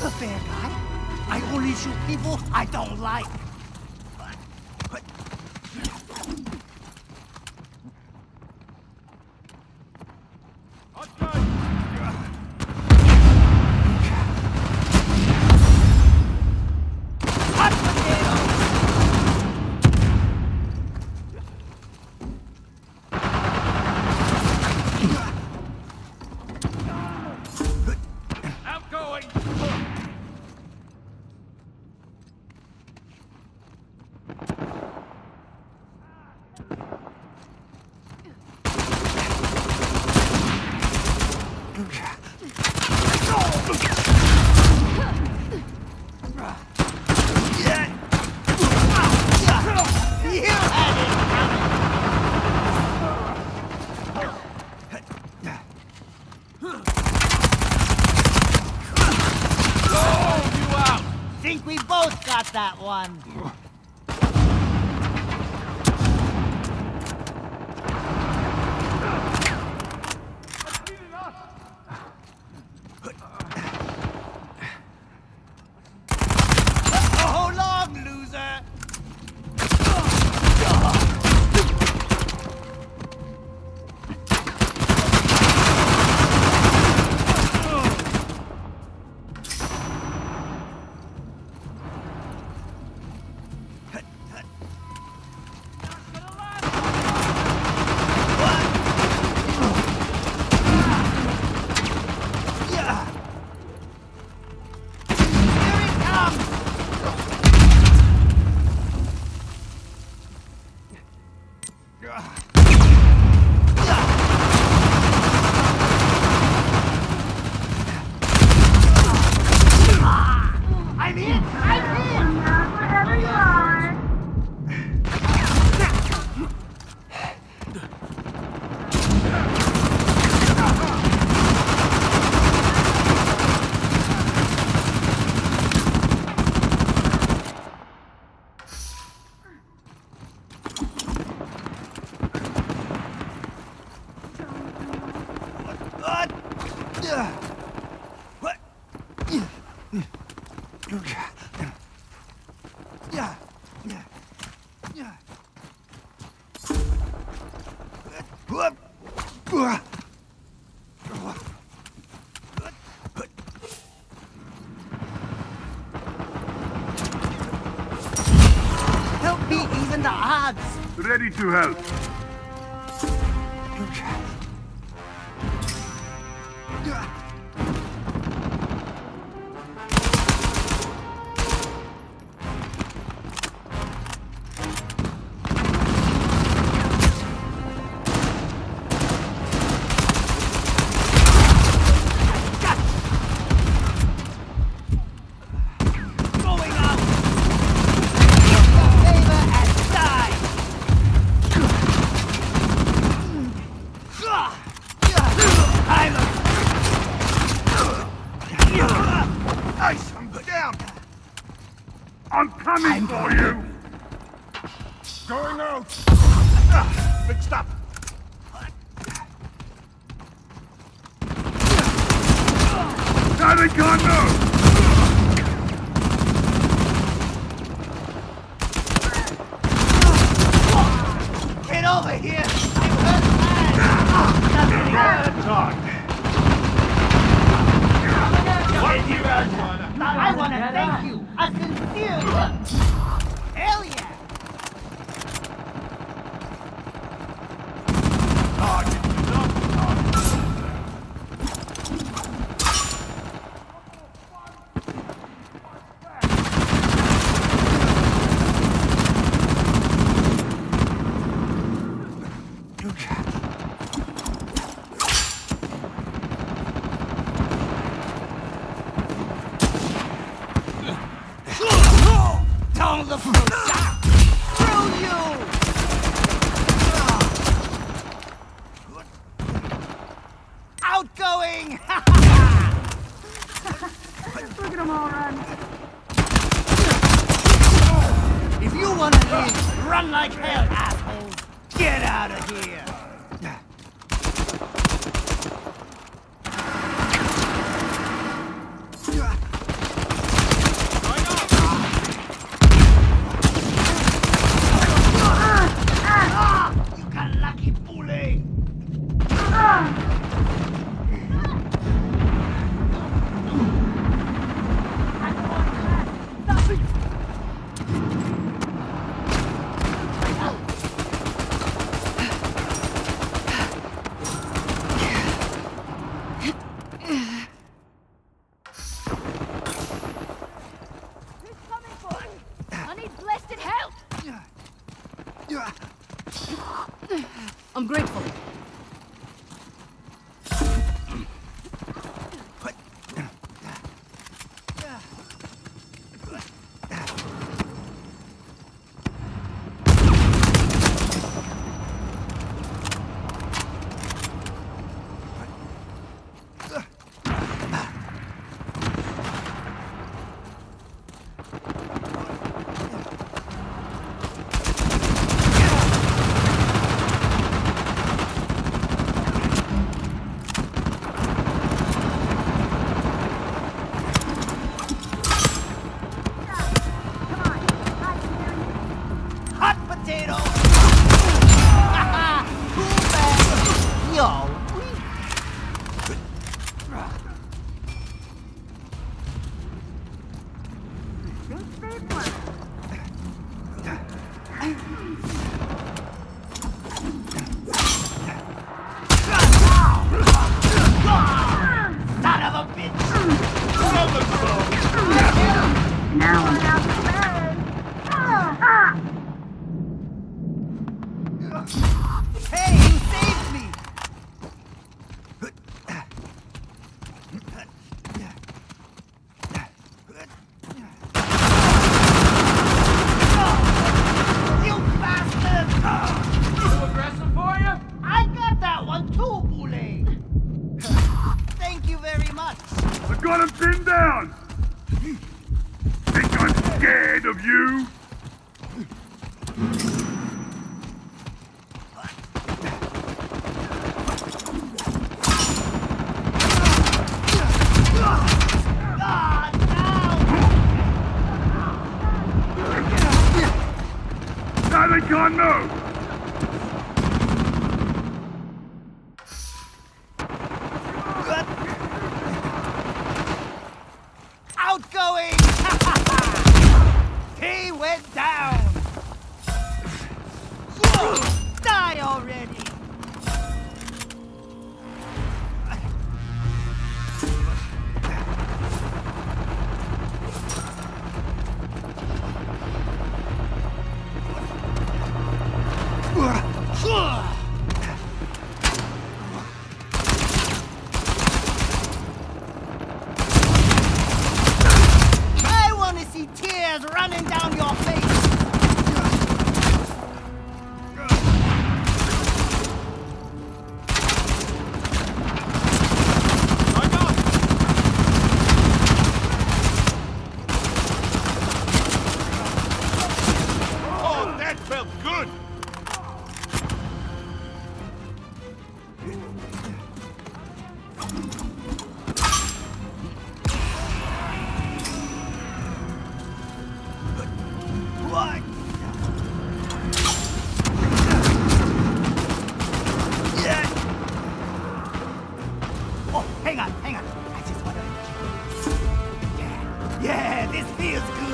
the fair guy. I only shoot people I don't like. Think we both got that one. So long, loser. Help me even the odds. Ready to help. I'm coming for you! Going out! Fixed up! Daddy can't move! Get over here! I'm hurt bad! I want to thank you! A sincere... Hell yeah! Down the front! Through you! Outgoing! Look at them all run. If you want to live, run like hell, asshole! Get out of here! blessed help! I'm grateful. Hot potato! Cool bag! Yo! Son of a bitch! Now I'm out of bed! Hey, you saved me! You bastard! Too aggressive for you? I got that one too, Boule! Thank you very much. I got him pinned down! Think I'm scared of you? Ah, Now they can't move! outgoing! He went down! Die already! I want to see tears running down your face! Oh, that felt good! What? Yeah. Oh, hang on. I just want to... Yeah, this feels good.